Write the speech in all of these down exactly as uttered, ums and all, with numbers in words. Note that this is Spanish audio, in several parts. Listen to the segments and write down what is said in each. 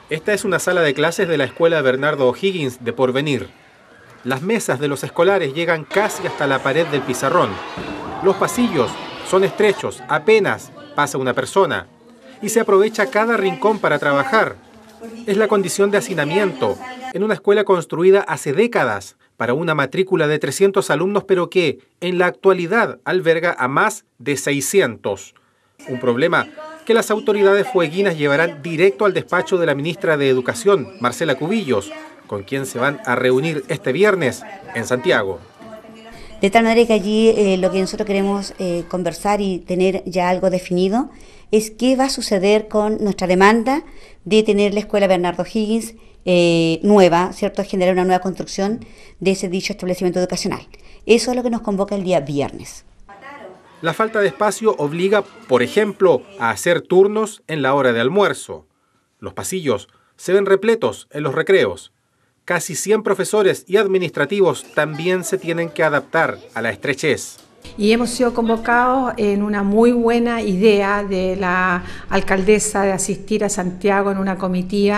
Esta es una sala de clases de la Escuela Bernardo O'Higgins de Porvenir. Las mesas de los escolares llegan casi hasta la pared del pizarrón. Los pasillos son estrechos, apenas pasa una persona. Y se aprovecha cada rincón para trabajar. Es la condición de hacinamiento en una escuela construida hace décadas para una matrícula de trescientos alumnos, pero que en la actualidad alberga a más de seiscientos. Un problema que las autoridades fueguinas llevarán directo al despacho de la ministra de Educación, Marcela Cubillos, con quien se van a reunir este viernes en Santiago. De tal manera que allí eh, lo que nosotros queremos eh, conversar y tener ya algo definido es qué va a suceder con nuestra demanda de tener la Escuela Bernardo O'Higgins eh, nueva, ¿cierto? Generar una nueva construcción de ese dicho establecimiento educacional. Eso es lo que nos convoca el día viernes. La falta de espacio obliga, por ejemplo, a hacer turnos en la hora de almuerzo. Los pasillos se ven repletos en los recreos. Casi cien profesores y administrativos también se tienen que adaptar a la estrechez. Y hemos sido convocados en una muy buena idea de la alcaldesa de asistir a Santiago en una comitiva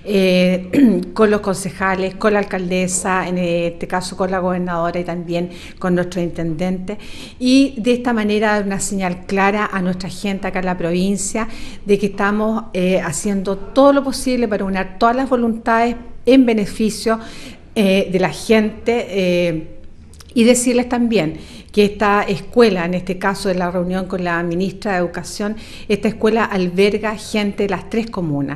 eh, con los concejales, con la alcaldesa, en este caso con la gobernadora y también con nuestro intendente. Y de esta manera dar una señal clara a nuestra gente acá en la provincia de que estamos eh, haciendo todo lo posible para unir todas las voluntades en beneficio eh, de la gente eh, y decirles también que esta escuela, en este caso de la reunión con la ministra de Educación, esta escuela alberga gente de las tres comunas.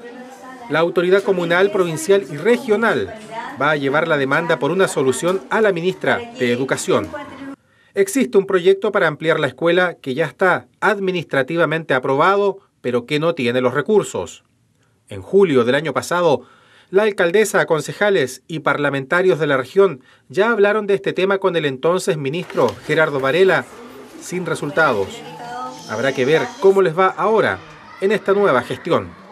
La autoridad comunal, provincial y regional va a llevar la demanda por una solución a la ministra de Educación. Existe un proyecto para ampliar la escuela que ya está administrativamente aprobado, pero que no tiene los recursos. En julio del año pasado, la alcaldesa, concejales y parlamentarios de la región ya hablaron de este tema con el entonces ministro Gerardo Varela, sin resultados. Habrá que ver cómo les va ahora en esta nueva gestión.